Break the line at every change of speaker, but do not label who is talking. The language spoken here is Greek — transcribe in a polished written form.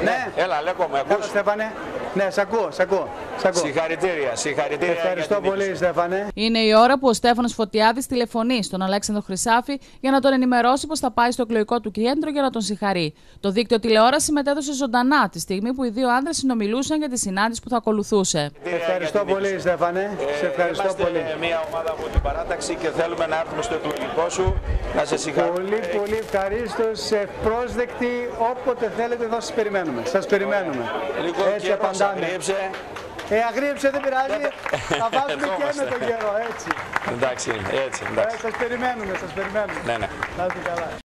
Ναι.
Έλα, Λέκο, με
Έλα,
ακούς?
Στέφανε. Ναι, σ' ακούω.
Συγχαρητήρια.
Ευχαριστώ
για την
πολύ, Στέφανε.
Είναι η ώρα που ο Στέφανος Φωτιάδης τηλεφωνεί στον Αλέξανδρο Χρυσάφη για να τον ενημερώσει πως θα πάει στο εκλογικό του κέντρο για να τον συγχαρεί. Το δίκτυο τηλεόραση μετέδωσε ζωντανά τη στιγμή που οι δύο άνδρες συνομιλούσαν για τη συνάντηση που θα ακολουθούσε.
Ευχαριστώ πολύ, Στέφανε. Σε ευχαριστώ πολύ.
Είμαστε μια ομάδα από την παράταξη και θέλουμε να έρθουμε στο εκλογικό σου να σε συγχαρούμε.
Πολύ ευχαρίστως, ευπρόσδεκτοι, όποτε θέλετε εδώ σας περιμένουμε. Σας περιμένουμε.
Λίγο
Έτσι
καιρός
απαντάμε.
αγρίεψε.
Αγρίεψε, δεν πειράζει. Θα βάζουμε και με τον καιρό, έτσι.
Εντάξει, έτσι.
Σας περιμένουμε.
Ναι.
Να είστε καλά.